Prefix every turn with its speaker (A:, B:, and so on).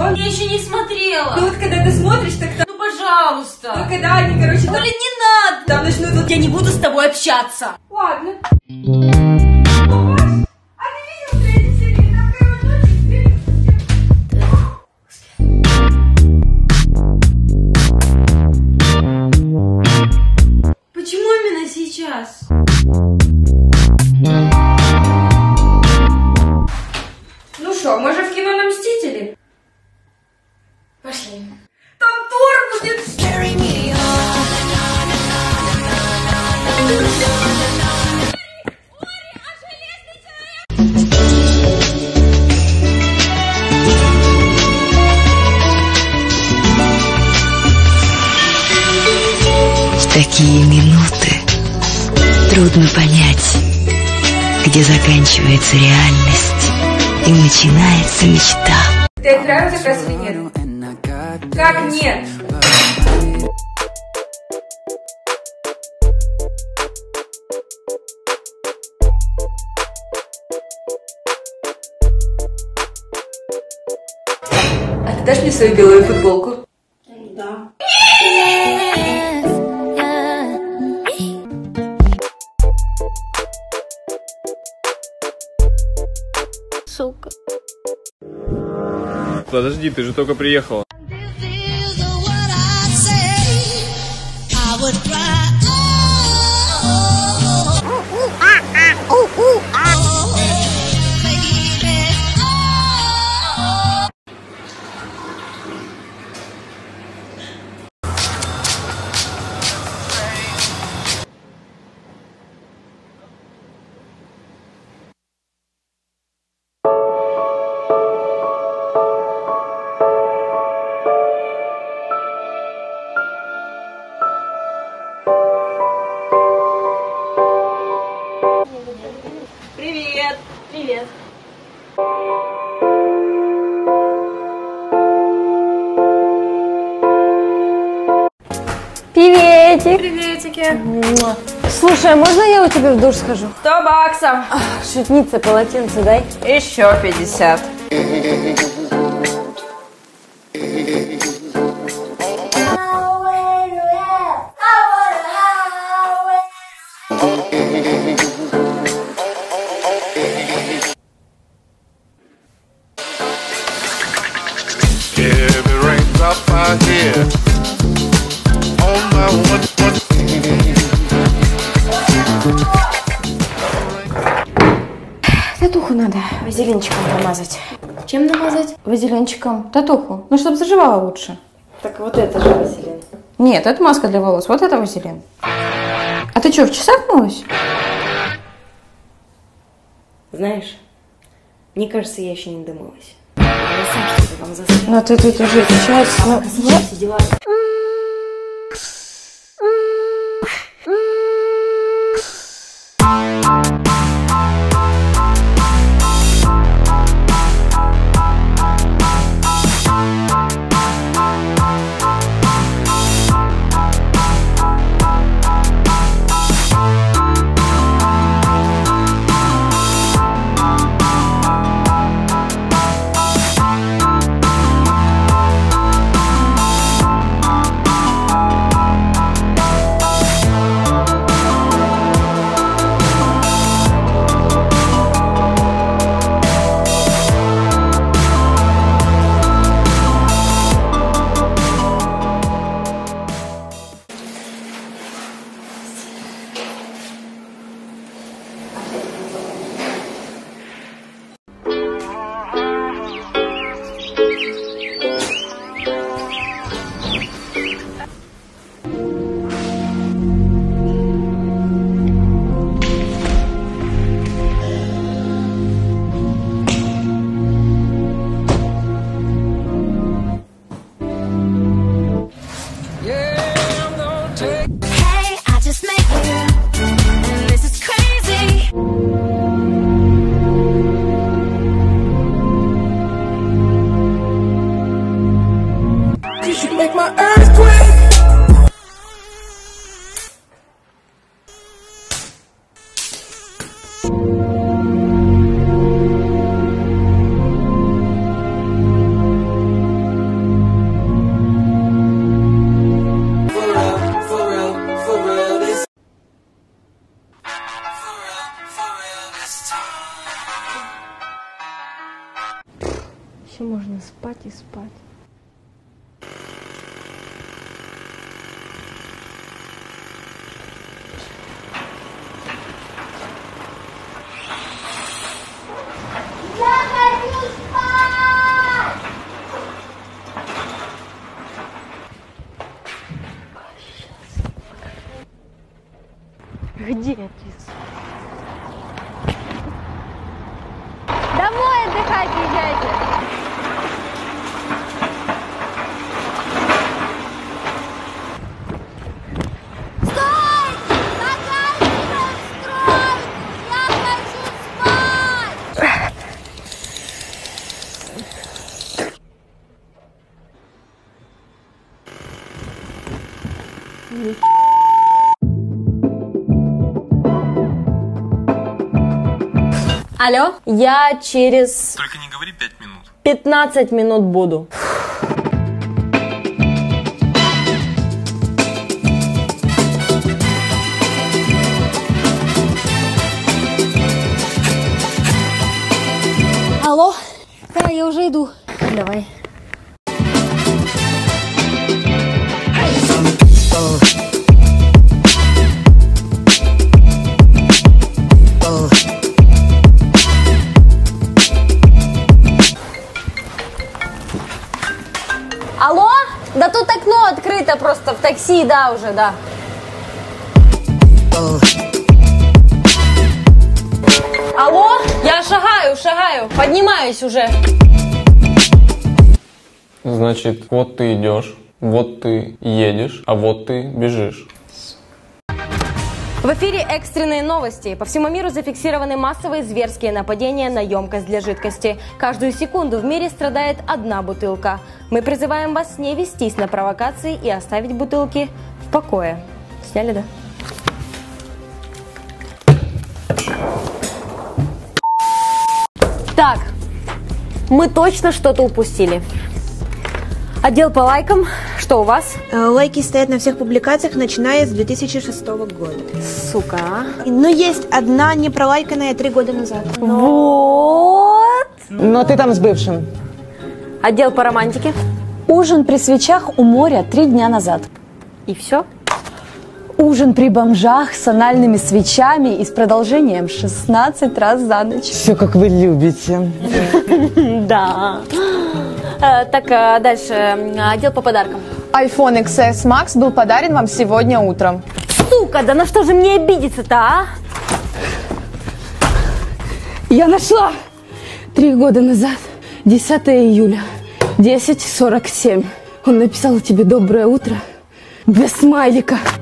A: что?
B: Я еще не смотрела.
A: Ну вот когда ты смотришь, так там...
B: Ну, пожалуйста.
A: Ну когда они, короче, там...
B: Блин, не надо.
A: Там начнут... Вот...
B: Я не буду с тобой общаться.
A: Ладно. А ты видел третью серию? Там, короче,
B: Почему именно сейчас?
A: Ну что, может в кино на Мстители?
B: Пошли.
A: Там Тор будет...
C: В такие минуты трудно понять, где заканчивается реальность и начинается мечта.
A: Ты отправил заказ или нет? Как нет? А ты дашь мне свою белую футболку?
B: Да. Сука.
D: Подожди, ты же только приехала.
B: Привет. Привет.
E: Приветик.
A: Приветики.
E: Слушай, а можно я у тебя в душ схожу?
A: 100 баксов.
E: Шутница, полотенце дай.
A: Еще 50.
F: If it rains up out here, on my one.
E: Татуху надо вазелинчиком намазать.
B: Чем намазать?
E: Вазелинчиком. Татуху. Ну, чтобы заживала лучше.
B: Так вот это же вазелин.
E: Нет, это маска для волос. Вот это вазелин. А ты что, в часах мылась?
B: Знаешь, мне кажется, я еще не домылась. Я сам что-то вам засыпала.
E: Ну, ты тут уже сейчас... Ну,
B: Все дела.
E: иди спать. Где ты? Домой отдыхать езжайте.
G: Стой! Покажи стройку! Я хочу спать!
B: Алло, я через
D: Только не говори 5 минут.
B: 15 минут буду.
G: Алло? Да, я уже иду.
B: Давай. Алло? Да тут окно открыто просто в такси, да, уже, да. Алло? Я шагаю, поднимаюсь уже.
D: Значит, вот ты идешь, вот ты едешь, а вот ты бежишь.
B: В эфире экстренные новости. По всему миру зафиксированы массовые зверские нападения на емкость для жидкости. Каждую секунду в мире страдает одна бутылка. Мы призываем вас не вестись на провокации и оставить бутылки в покое. Сняли, да? Так, мы точно что-то упустили. Отдел по лайкам. Что у вас?
H: Лайки стоят на всех публикациях, начиная с 2006 года.
B: Сука, а?
H: Но есть одна непролайканная 3 года назад.
B: Вот.
I: Но ты там с бывшим.
B: Отдел по романтике.
I: Ужин при свечах у моря 3 дня назад.
B: И все?
I: Ужин при бомжах с анальными свечами и с продолжением 16 раз за ночь. Все, как вы любите.
B: Да. Так, дальше. Отдел по подаркам.
J: iPhone XS Max был подарен вам сегодня утром.
B: Сука, да на что же мне обидеться-то, а?
E: Я нашла 3 года назад, 10 июля, 10:47. Он написал тебе доброе утро без смайлика.